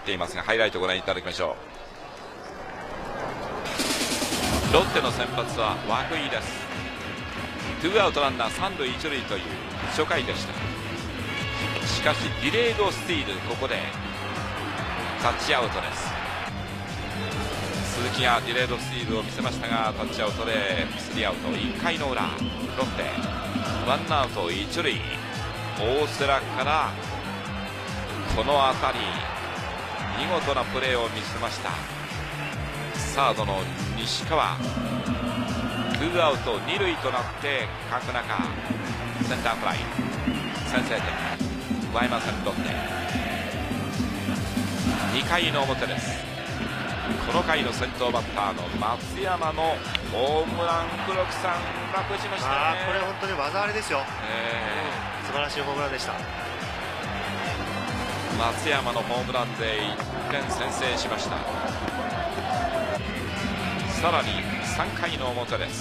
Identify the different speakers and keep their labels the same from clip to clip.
Speaker 1: ていますが、ハイライトご覧いただきましょう。ロッテの先発は涌井です。2アウトランナー3塁1塁という初回でした。しかしディレードスティール、ここでタッチアウトです。鈴木がディレードスティールを見せましたが、タッチアウトで3アウト。1回の裏、ロッテ1アウト1塁、大瀬良からこの当たり、見事なプレーを見せました。サードの西川、2アウト2塁となって角中センターフライ、先制点奪えませんロッテ。2回の表です。この回の先頭バッターの松山のホームラン、黒木さん、うまく打ちましたね。
Speaker 2: これ本当に技ありですよ。素晴らしいホームランでした。
Speaker 1: 松山のホームランで1点先制しました。さらに3回の表です。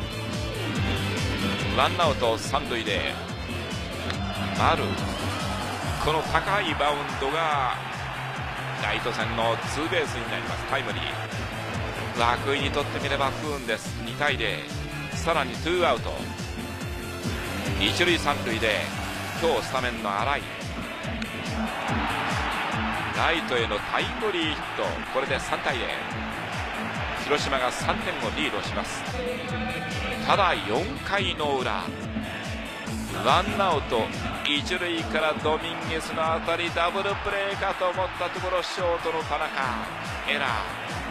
Speaker 1: ワンアウト3塁で丸、この高いバウンドがライト線のツーベースになります。タイムリー、涌井にとってみれば不運です。2対0。さらに2アウト1塁3塁で今日スタメンの新井、ライトへのタイムリーヒット、これで3対0。広島が3点をリードします。ただ4回の裏、ワンアウト1塁からドミンゲスの当たり、ダブルプレーかと思ったところ、ショートの田中エラー。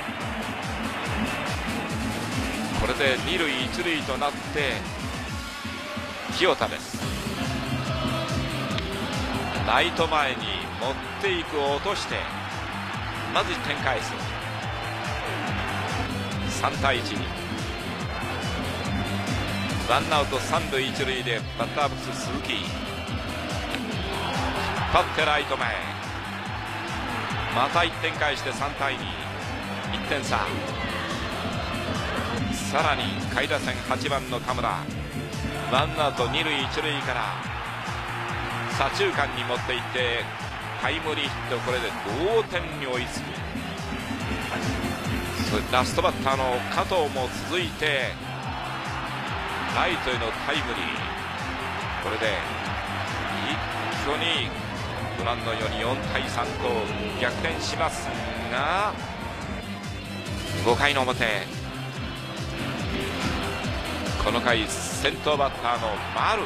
Speaker 1: これで2塁1塁となって清田です。ライト前に持っていく、落としてまず1点返す。3対1。ワンアウト3塁1塁でバッターボックス鈴木、引っ張ってライト前、また1点返して3対2、1点差。さらに下位打線8番の田村、ワンアウト2塁1塁から左中間に持っていってタイムリーヒット、これで同点に追いつく。ラストバッターの加藤も続いてライトへのタイムリー、これで一挙にご覧のように4対3と逆転しますが、5回の表、この回先頭バッターの丸、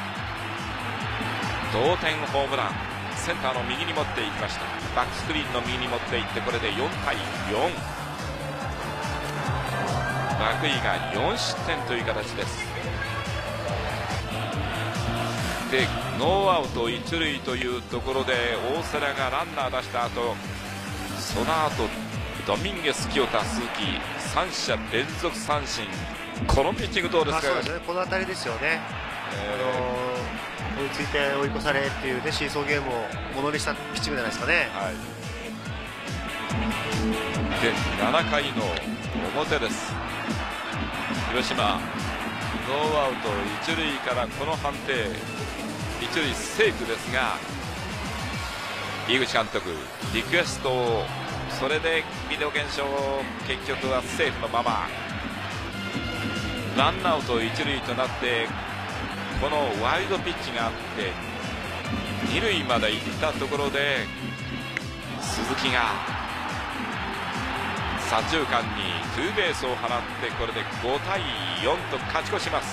Speaker 1: 同点ホームラン、センターの右に持っていきました。バックスクリーンの右に持っていって、これで4対4。涌井が4失点という形です。でノーアウト1塁というところで大瀬良がランナー出した後、その後ドミンゲス、清田、鈴木、3者連続三振、このピッチングどうですか。
Speaker 2: そうですね、この辺りですよね。追いついて追い越されっていう、ね、シーソーゲームをものにしたピッチングじゃないですかね。
Speaker 1: はい、で7回の表です。広島ノーアウト1塁からこの判定、1塁セーフですが、井口監督リクエストを、それでビデオ検証、結局はセーフのままワンアウト1塁となって、このワイルドピッチがあって2塁まで行ったところで鈴木が左中間にツーベースを放って、これで5対4と勝ち越します。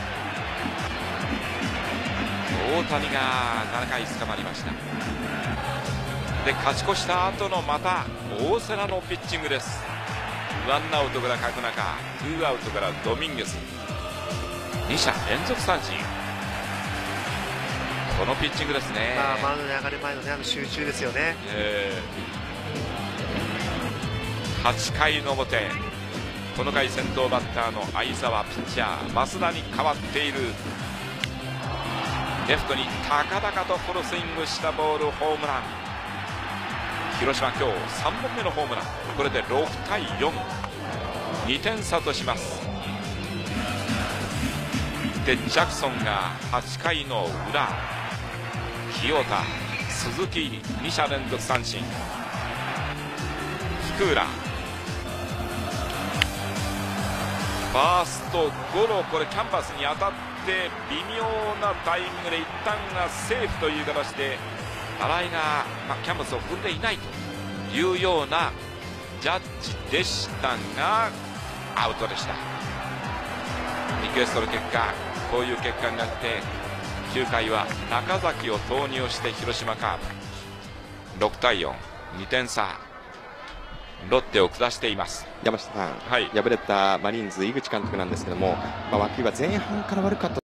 Speaker 1: 大谷が7回捕まりました。で勝ち越した後のまた大瀬良のピッチングです。ワンアウトから角中、ツーアウトからドミンゲス、2者連続三振、このピッチングですね。
Speaker 2: マウンドに上がる前の、ね、集中ですよね。
Speaker 1: 8回の表、この回先頭バッターの相澤、ピッチャー増田に代わっている。レフトに高々とフルスイングしたボール、ホームラン。広島今日3本目のホームラン、これで6対4、2点差とします。でジャクソンが8回の裏、清田、鈴木、2者連続三振、 クーラー、ファーストゴロ、これキャンバスに当たって微妙なタイミングで一旦がセーフという形で新井が、キャンバスを踏んでいないというようなジャッジでしたがアウトでした。リクエストの結果こういう結果になって9回は中崎を投入して広島カープ6対4、2点差、ロッテを下しています。
Speaker 3: 山下さん、
Speaker 1: はい、
Speaker 3: 敗れたマリーンズ井口監督なんですけども、涌井は前半から悪かった